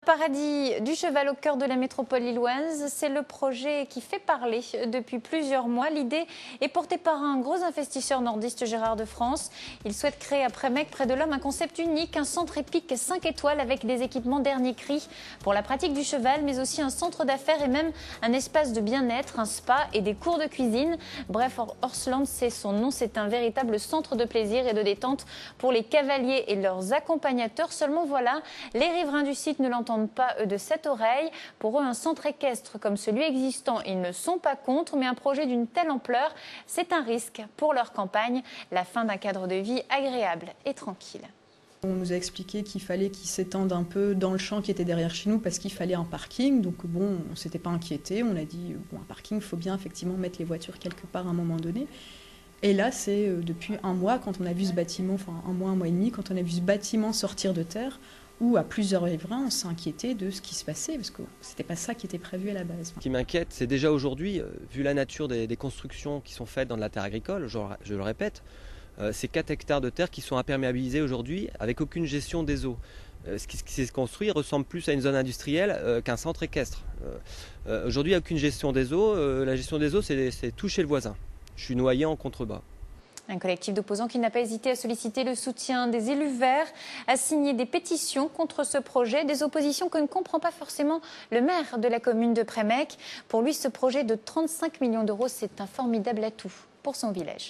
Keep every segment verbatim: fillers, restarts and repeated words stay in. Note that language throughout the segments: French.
Paradis du cheval au cœur de la métropole lilloise, c'est le projet qui fait parler depuis plusieurs mois. L'idée est portée par un gros investisseur nordiste, Gérard de France. Il souhaite créer à Prémec, près de l'Homme, un concept unique, un centre épique cinq étoiles avec des équipements dernier cri pour la pratique du cheval, mais aussi un centre d'affaires et même un espace de bien-être, un spa et des cours de cuisine. Bref, Horseland, c'est son nom, c'est un véritable centre de plaisir et de détente pour les cavaliers et leurs accompagnateurs. Seulement voilà, les riverains du site ne l'entendent pas eux de cette oreille. Pour eux, un centre équestre comme celui existant, ils ne sont pas contre, mais un projet d'une telle ampleur, c'est un risque pour leur campagne, la fin d'un cadre de vie agréable et tranquille. On nous a expliqué qu'il fallait qu'ils s'étendent un peu dans le champ qui était derrière chez nous parce qu'il fallait un parking. Donc bon, on ne s'était pas inquiété. On a dit, bon, un parking, il faut bien effectivement mettre les voitures quelque part à un moment donné. Et là, c'est depuis un mois, quand on a vu ce bâtiment, enfin un mois, un mois et demi, quand on a vu ce bâtiment sortir de terre, où à plusieurs riverains, on s'est inquiété de ce qui se passait, parce que c'était pas ça qui était prévu à la base. Ce qui m'inquiète, c'est déjà aujourd'hui, vu la nature des, des constructions qui sont faites dans de la terre agricole, je, je le répète, euh, c'est quatre hectares de terre qui sont imperméabilisés aujourd'hui avec aucune gestion des eaux. Euh, ce qui, ce qui s'est construit ressemble plus à une zone industrielle euh, qu'un centre équestre. Euh, euh, aujourd'hui, il n'y a aucune gestion des eaux. Euh, la gestion des eaux, c'est tout chez le voisin. Je suis noyé en contrebas. Un collectif d'opposants qui n'a pas hésité à solliciter le soutien des élus verts, à signer des pétitions contre ce projet, des oppositions que ne comprend pas forcément le maire de la commune de Prémec. Pour lui, ce projet de trente-cinq millions d'euros, c'est un formidable atout pour son village.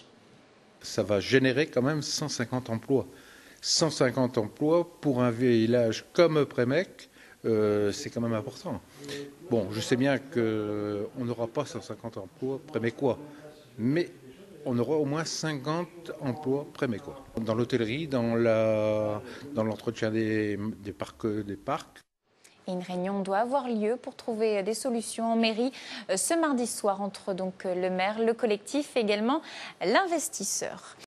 Ça va générer quand même cent cinquante emplois. cent cinquante emplois pour un village comme Prémec, euh, c'est quand même important. Bon, je sais bien qu'on n'aura pas cent cinquante emplois prémécois, mais on aura au moins cinquante emplois prémécois. Dans l'hôtellerie, dans la, dans l'entretien des, des, parcs, des parcs. Et une réunion doit avoir lieu pour trouver des solutions en mairie ce mardi soir entre donc le maire, le collectif et également l'investisseur.